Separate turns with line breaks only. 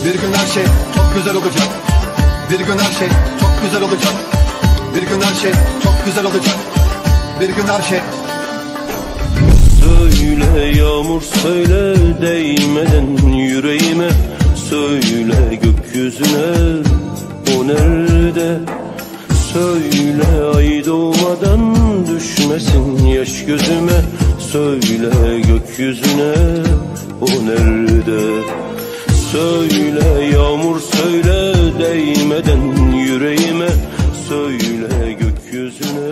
Bir gün her şey çok güzel olacak. Bir gün her şey çok güzel olacak. Bir gün her şey çok güzel olacak. Bir gün her şey.
Söyle yağmur söyle değmeden yüreğime. Söyle gökyüzüne o nerede? Söyle ay doğmadan düşmesin yaş gözüme. Söyle gökyüzüne o nerede? Söyle yağmur söyle değmeden yüreğime. Söyle gökyüzüne